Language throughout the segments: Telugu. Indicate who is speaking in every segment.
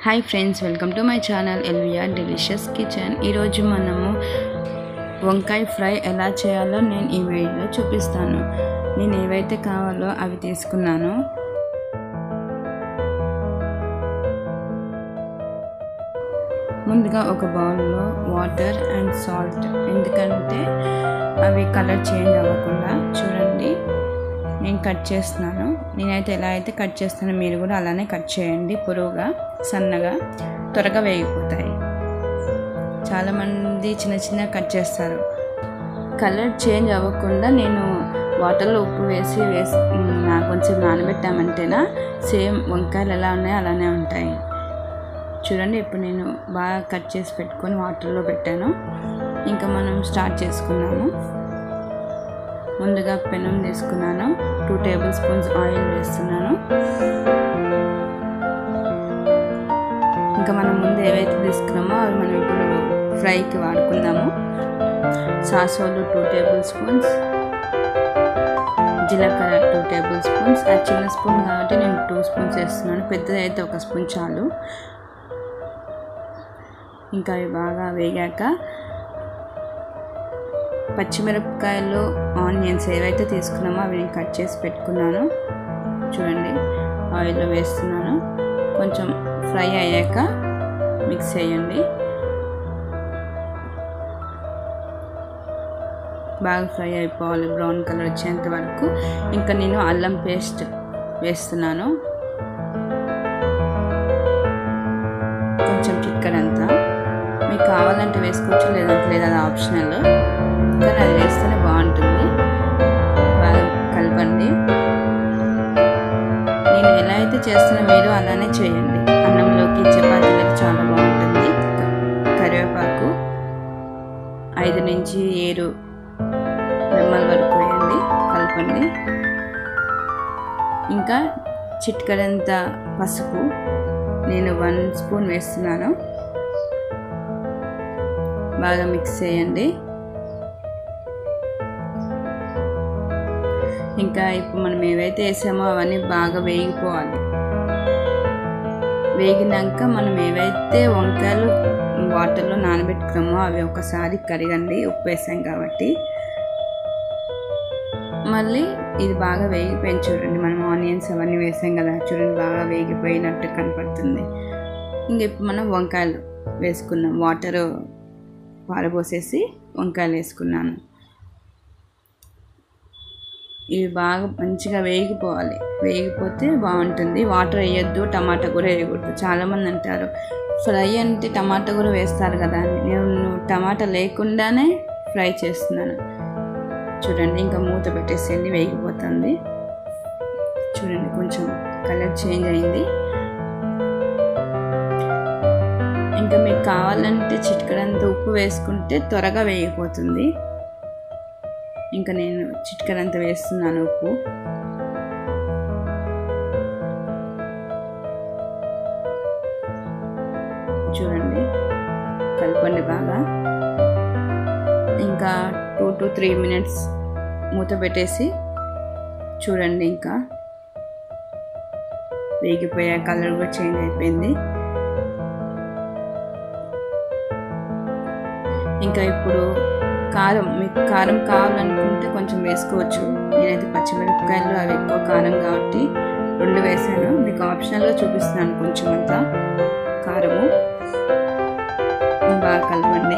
Speaker 1: Hi friends, welcome to my channel LVR delicious kitchen. ఈరోజు మనము వంకాయ ఫ్రై ఎలా చేయాలో నేను ఈ వీడియోలో చూపిస్తాను. నేను ఏవైతే కావాలో అవి తీసుకున్నాను. ముందుగా ఒక బౌల్లో వాటర్ అండ్ సాల్ట్, ఎందుకంటే అవి కలర్ చేంజ్ అవ్వకుండా. చూడండి, నేను కట్ చేస్తున్నాను. నేనైతే ఎలా అయితే కట్ చేస్తానో మీరు కూడా అలానే కట్ చేయండి. పొడవుగా, సన్నగా, త్వరగా వేగిపోతాయి. చాలామంది చిన్న చిన్న కట్ చేస్తారు. కలర్ చేంజ్ అవ్వకుండా నేను వాటర్లో ఉప్పు వేసి కొంచెం నానబెట్టామంటేనా సేమ్ వంకాయలు ఎలా ఉన్నాయో అలానే ఉంటాయి. చూడండి, ఇప్పుడు నేను బాగా కట్ చేసి పెట్టుకొని వాటర్లో పెట్టాను. ఇంకా మనం స్టార్ట్ చేసుకున్నాము. ముందుగా పెనం తీసుకున్నాను. 2 టేబుల్ స్పూన్స్ ఆయిల్ వేస్తున్నాను. ఇంకా మనం ముందు ఏవైతే తీసుకున్నామో అవి మనం ఇప్పుడు ఫ్రైకి వాడుకుందాము. సాసోలు 2 టేబుల్ స్పూన్స్, జీలకర్ర 2 టేబుల్ స్పూన్స్. అది చిన్న స్పూన్ కాబట్టి నేను 2 స్పూన్స్ వేస్తున్నాను. పెద్దది అయితే 1 స్పూన్ చాలు. ఇంకా అవి బాగా వేగాక పచ్చిమిరపకాయలు, ఆనియన్స్ ఏవైతే తీసుకున్నామో అవి నేను కట్ చేసి పెట్టుకున్నాను. చూడండి, ఆయిల్లో వేస్తున్నాను. కొంచెం ఫ్రై అయ్యాక మిక్స్ చేయండి. బాగా ఫ్రై అయిపోవాలి, బ్రౌన్ కలర్ వచ్చేంత వరకు. ఇంకా నేను అల్లం పేస్ట్ వేస్తున్నాను, కొంచెం చిక్కడంతా. మీకు కావాలంటే వేసుకోవచ్చు, లేదంటే లేదు, అది ఆప్షనల్. కానీ అది వేస్తేనే బాగుంటుంది. బాగా కలపండి. నేను ఎలా అయితే చేస్తున్నా మీరు అలానే చేయండి. అన్నంలోకి, చపాతీలకు చాలా బాగుంటుంది. కరివేపాకు 5 నుంచి 7 రెమ్మల వరకు వేయండి, కలపండి. ఇంకా చిటికెడంత పసుపు నేను 1 స్పూన్ వేస్తున్నాను. బాగా మిక్స్ చేయండి. ఇంకా ఇప్పుడు మనం ఏవైతే వేసామో అవన్నీ బాగా వేగిపోవాలి. వేగినాక మనం ఏవైతే వంకాయలు వాటర్లో నానబెట్టుకున్నామో అవి ఒకసారి కడగండి, ఉప్పు వేసాం కాబట్టి. మళ్ళీ ఇది బాగా వేగిపోయింది. చూడండి, మనం ఆనియన్స్ అవన్నీ వేసాం కదా, చూడండి బాగా వేగిపోయినట్టు కనపడుతుంది. ఇంక ఇప్పుడు మనం వంకాయలు వేసుకున్నాం. వాటర్ పారబోసేసి వంకాయలు వేసుకున్నాను. ఇవి బాగా మంచిగా వేగిపోవాలి. వేగిపోతే బాగుంటుంది. వాటర్ వేయొద్దు, టమాటా కూడా వేయకూడదు. చాలామంది అంటారు ఫ్రై అంటే టమాటా కూడా వేస్తారు కదా అని. నేను టమాటా లేకుండానే ఫ్రై చేస్తున్నాను. చూడండి, ఇంకా మూత పెట్టేసేయండి, వేగిపోతుంది. చూడండి, కొంచెం కలర్ చేంజ్ అయింది. ఇంకా మీకు కావాలంటే చిటికెడంత ఉప్పు వేసుకుంటే త్వరగా వేగిపోతుంది. ఇంకా నేను చిటికెడంత వేస్తున్నాను ఉప్పు. చూడండి, కలపండి బాగా. ఇంకా 2 to 3 మినిట్స్ మూత పెట్టేసి చూడండి, ఇంకా వేగిపోయా, కలర్ కూడా చేంజ్ అయిపోయింది. ఇంకా ఇప్పుడు కారం, మీకు కారం కావాలనుకుంటే కొంచెం వేసుకోవచ్చు. నేనైతే పచ్చిమిరపకాయలు అవి ఎక్కువ కారం కాబట్టి 2 వేసాను. మీకు ఆప్షనల్గా చూపిస్తున్నాను కొంచెం అంతా కారము. బాగా కలపండి.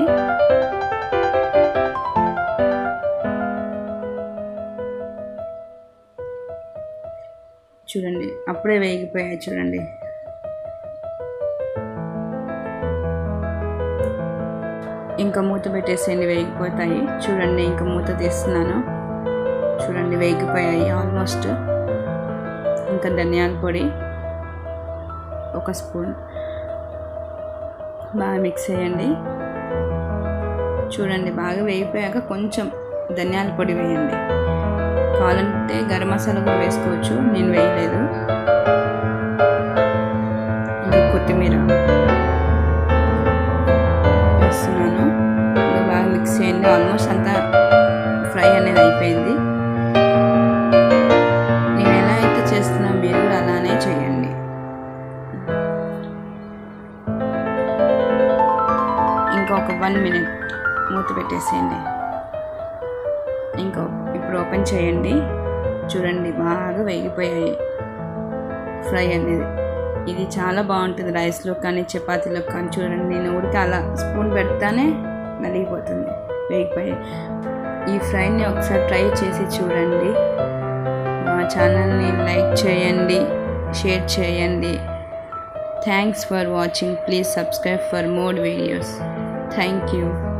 Speaker 1: చూడండి, అప్పుడే వేగిపోయాయి. చూడండి, ఇంకా మూత పెట్టేసేయండి, వేగిపోతాయి. చూడండి, ఇంకా మూత తీస్తున్నాను. చూడండి, వేగిపోయాయి ఆల్మోస్ట్. ఇంకా ధనియాల పొడి 1 స్పూన్ బాగా మిక్స్ చేయండి. చూడండి, బాగా వేగిపోయాక కొంచెం ధనియాల పొడి వేయండి. కావాలంటే గరం మసాలా కూడా వేసుకోవచ్చు, నేను వేయలేదు. ఇంకా కొత్తిమీర వేస్తున్నాను. ఇంకా బాగా మిక్స్ చేయండి. ఆల్మోస్ట్ అంతా ఫ్రై అనేది అయిపోయింది. నేను ఎలా అయితే చేస్తున్నా మీరు కూడా అలానే చేయండి. ఇంకా ఒక 1 మినిట్ మూత పెట్టేసేయండి. ఇప్పుడు ఓపెన్ చేయండి. చూడండి బాగా వేగిపోయాయి ఫ్రై అనేది. ఇది చాలా బాగుంటుంది రైస్లో కానీ చపాతీలో కానీ. చూడండి నేను ఉడికి అలా స్పూన్ పెడతానే నలిగిపోతుంది, వేగిపోయాయి. ఈ ఫ్రైని ఒకసారి ట్రై చేసి చూడండి. మా ఛానల్ని లైక్ చేయండి, షేర్ చేయండి. Thanks for watching. Please subscribe for more videos. Thank you.